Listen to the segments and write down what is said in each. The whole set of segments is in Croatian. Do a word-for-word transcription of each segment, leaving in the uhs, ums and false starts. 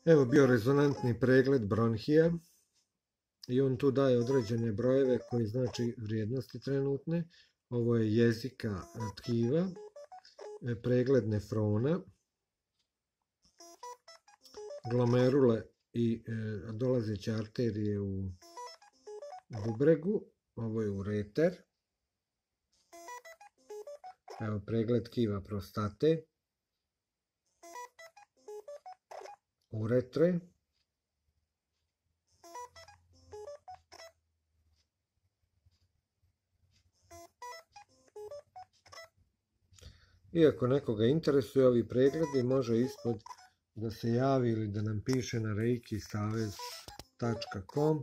Evo biorezonantni pregled bronhija i on tu daje određene brojeve koji znači vrijednosti trenutne. Ovo je jezika tkiva, pregled nefrona, glomerule i dolazeće arterije u bubregu, ovo je ureter. Evo pregled tkiva prostate, uretre, i ako nekoga interesuje ovi pregledi, može ispod da se javi ili da nam piše na reiki savez tačka com.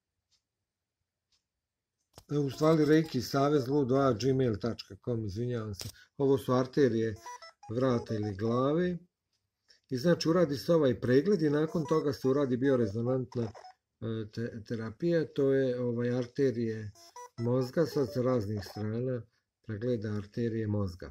U stvari reiki savez ludo a gmail tačka com, izvinjavam se. Ovo su arterije vrata ili glave. I znači uradi se ovaj pregled i nakon toga se uradi biorezonantna te, terapija. To je ovaj, arterije mozga, sad sa raznih strana pregleda arterije mozga.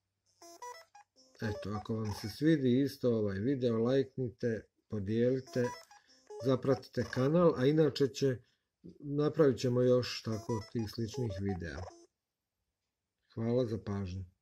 Eto, ako vam se svidi isto ovaj video, lajknite, podijelite, zapratite kanal, a inače će, napravit ćemo još tako tih sličnih videa. Hvala za pažnju.